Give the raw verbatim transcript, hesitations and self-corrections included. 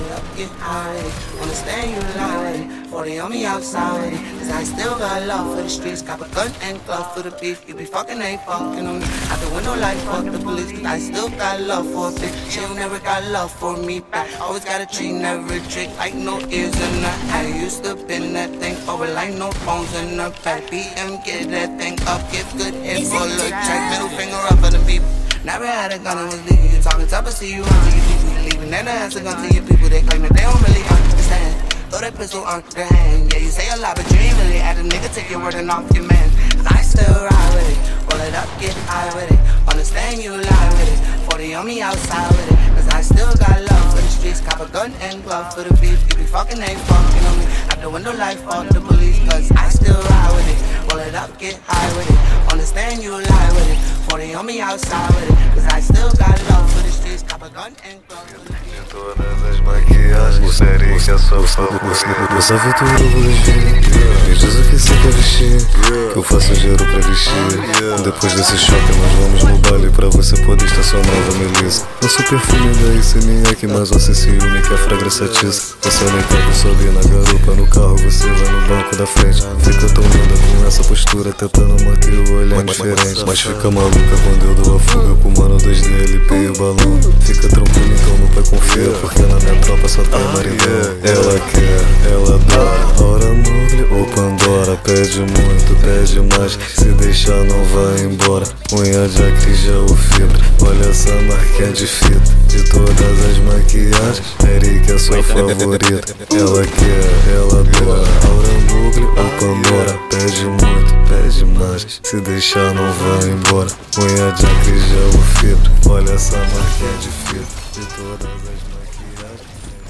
it up, get high. Understand you lie. forty on me outside. Cause I still got love for the streets. Got a gun and glove for the beef. You be fucking ain't fucking on me. Out the window like fuck the police. But I still got love for a bitch. She never got love for me back. Always got a tree, never a trick. Like no ears in her hat. Used to bend that thing forward like no bones in her back. B M, get that thing up. Give good hit for a look track. Middle finger up for the people. Never had a gun and was leaving you talking tough, but see you until you think we leaving. Never has a gun to your people, they claim that they don't really understand. Throw that pistol on the hand, yeah, you say a lot, but you ain't really had a nigga take your word and off your man. Cause I still ride with it, roll it up, get high with it. Understand you lie with it, forty on me outside with it. Cause I still got love for the streets, cop a gun and glove for the beef. You be fucking ain't fucking on me, out the window like fuck the police. Cause I still ride with it, roll it up, get high with it. Understand you lie with it, forty on me outside with it. Cause I still got love for the streets, cop a gun and glove for the beef. Todas as maquiagens, série que é só favorita. Nessa aventura eu vou agir. Me diz o que você quer vestir, que eu faço dinheiro pra vestir. Depois desse shopping nós vamos no baile pra você poder estacionar da Melissa. Nosso perfume da I C M E, mas você ciúme que a fragrância atiça. Você nem pode subir na garupa, no carro você vai no banco da frente. Fica tão linda com essa postura, tentando manter o olhar diferente. Mas fica maluca quando eu dou a fuga com o mano dois D L P e o balão. Fica tranquilo então meu pai confia, porque na minha tropa só tem maridão. Ela quer, ela adora, Aura Mugli ou Pandora. Pede muito, pede mais, se deixar não vai embora. Unha de acrígea ou fibra, olha essa marquinha de fita. De todas as maquiagens, Eric é sua favorita. Ela quer, ela adora, Aura Mugli ou Pandora. Pede muito, pede mais, se deixar não vai embora. Unha de acrígea ou fibra, olha essa marquinha de fita. De todas as maquiagens.